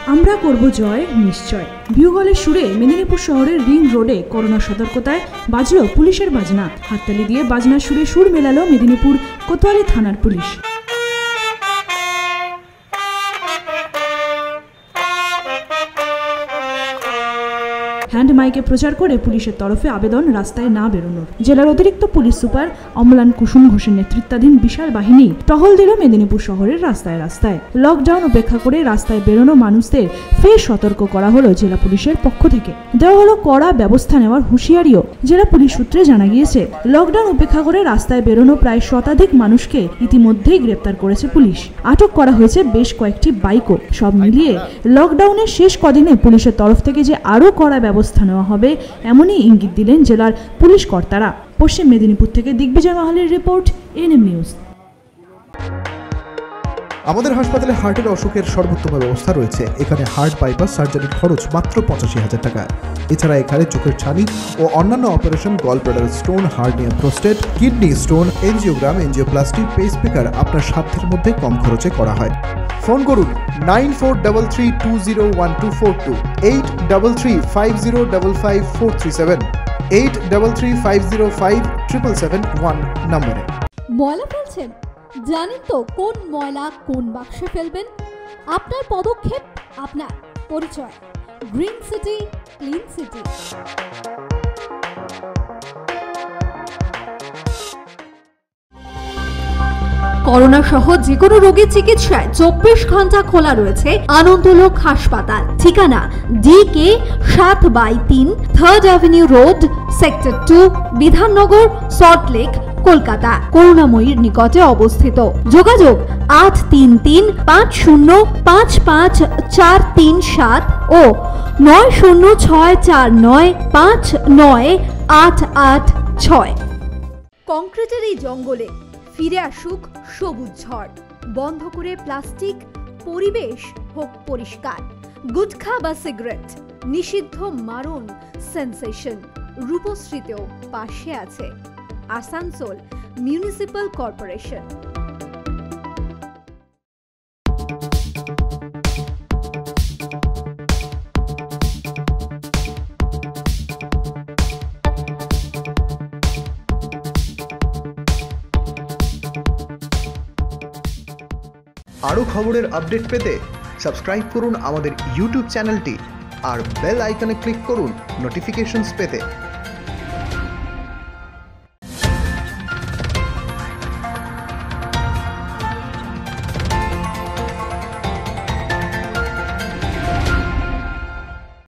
আমরা করব জয় নিশ্চয়। বিউগলের সুরে মেদিনীপুর শহরের রিং রোডে করোনা সতর্কতায় বাজলো পুলিশের বাজনা। হাততালি দিয়ে বাজনার সুরে সুর মেলালো মেদিনীপুর কোতোয়ালি থানার পুলিশ। হ্যান্ড মাইকে প্রচার করে পুলিশের তরফে আবেদন রাস্তায় না বেরোনোর। জেলার অতিরিক্ত পুলিশ সুপার অম্লান কুসুম ঘোষের নেতৃত্বাধীন বিশাল বাহিনী টহল দিল মেদিনীপুর শহরের রাস্তায় রাস্তায়। লকডাউন উপেক্ষা করে রাস্তায় বেরোনো মানুষদের ফের সতর্ক করা হলো জেলা পুলিশের পক্ষ থেকে। দেওয়া হলো কড়া ব্যবস্থা নেওয়ার হুঁশিয়ারিও। জেলা পুলিশ সূত্রে জানা গিয়েছে, লকডাউন উপেক্ষা করে রাস্তায় বেরোনো প্রায় শতাধিক মানুষকে ইতিমধ্যেই গ্রেপ্তার করেছে পুলিশ। আটক করা হয়েছে বেশ কয়েকটি বাইকও। সব মিলিয়ে লকডাউনের শেষ কদিনে পুলিশের তরফ থেকে যে আরও কড়া ব্যবস্থা নেওয়া হবে এমনই ইঙ্গিত দিলেন জেলার পুলিশ কর্তারা। পশ্চিম মেদিনীপুর থেকে দিগ্বিজয় মাহালের রিপোর্ট, এনএম নিউজ। আমাদের হাসপাতালে হার্টের অসুখের সর্বোত্তম ব্যবস্থা রয়েছে। এখানে হার্ট বাইপাস সার্জারির খরচ মাত্র 85,000 টাকা। এছাড়া এখানে চোখের ছানি ও অন্যান্য operation, gall bladder stone, hernia, prostate, kidney stone, angiogram, angioplasty, pacemaker আপনার সাধ্যের মধ্যে কম খরচে করা হয়। ফোন করুন 9433201242, 8335055437, 8335057771 নম্বরে। ময়লা ফেলছেন? জানেন তো কোন ময়লা কোন বাক্সে ফেলবেন? আপনার পদক্ষেপ, আপনার পরিচয়। Green city, clean city. Corona সহ যে কোনো রোগীর চিকিৎসায় 24 ঘন্টা খোলা রয়েছে আনন্দলোক হাসপাতাল। ঠিকানা DK 7/3, 3rd avenue road, sector 2, Bidhannagar, Salt Lake, Kolkata. করুণাময়ীর নিকটে অবস্থিত। যোগাযোগ 8335554437 ও 9064959886। কংক্রিটের এই জঙ্গলে ফিরে আসুক সবুজ ঝড়। বন্ধ করে প্লাস্টিক, পরিবেশ হোক পরিষ্কার। গুটখা বা সিগারেট নিষিদ্ধ, মারণ সেন্সেশন। রূপশ্রীতেও পাশে আছে আসানসোল মিউনিসিপাল কর্পোরেশন। আরও খবরের আপডেট পেতে সাবস্ক্রাইব করুন আমাদের ইউটিউব চ্যানেলটি আর বেল আইকনে ক্লিক করুন নোটিফিকেশনস পেতে।